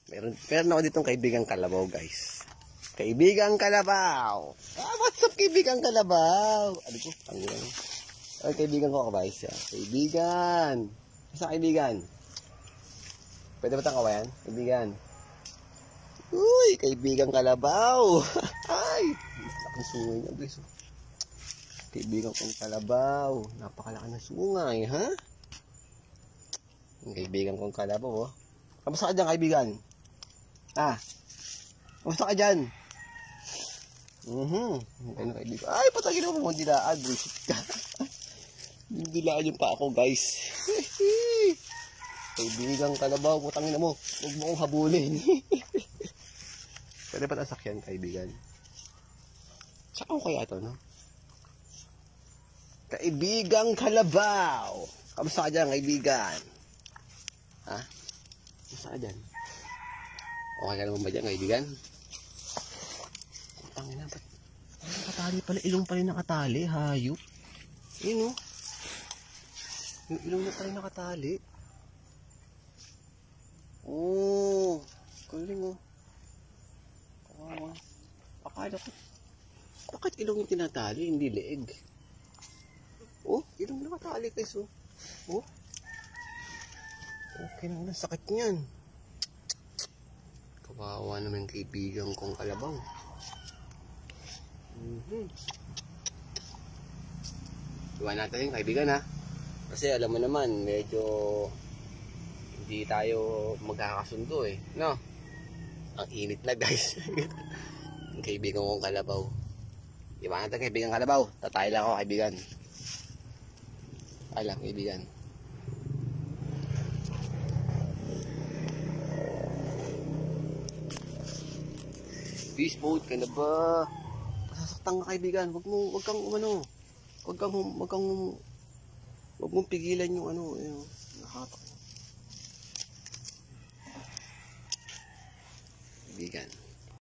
Meron ako ditong kaibigang kalabaw, guys. Kaibigang kalabaw. What's up, kaibigang kalabaw? Ano ko? Ay, kaibigan ko, guys. Kaibigan. Isa kaibigan. Pwede ba tang kawayan? Kaibigan. Uy, kaibigang kalabaw. Ay, laking sungay niya, guys. Kaibigan kong kalabaw. Napakalaki ng sungay, ha? Kaibigan kong kalabaw, oh. Kamusta ka dyan, kaibigan? Kamusta ka dyan? Kaibigan. Ay, patagin mo, hindi laan. Bullshit ka. Hindi laan yung pa ako, guys. Kaibigang kalabaw, putangin na mo. Huwag mo kong habulin. Pwede pa nasakyan, kaibigan? Saka ko kaya ito, no? Kaibigang kalabaw. Kamusta ka dyan, kaibigan? Kamusta ka dyan? Okay ka naman ba dyan, kaibigan? Putangin na, ba't nakatali pala? Ilong pala nakatali, hayop. Yun, no? Yung ilong na pala nakatali. Oh, galing, oh. Kawawa. Akala ko, bakit ilong yung tinatali, hindi leeg? Oh, ilong nakatali, guys, oh. Oh. Okay na, sakit niyan. Kawawa naman kaibigan kong kalabaw. Iwan natin yung kaibigan, ha? Kasi alam mo naman, medyo hindi tayo magkakasundo, eh. No? Ang init na, guys. Ang kaibigan kong kalabaw. Iwan natin kaibigan kalabaw. Tatay lang ako, kaibigan. Alam, kaibigan. Peace boat ka na ba? Sasaktan ka, kaibigan. Wag mong pigilan yung nakatak. Kaibigan.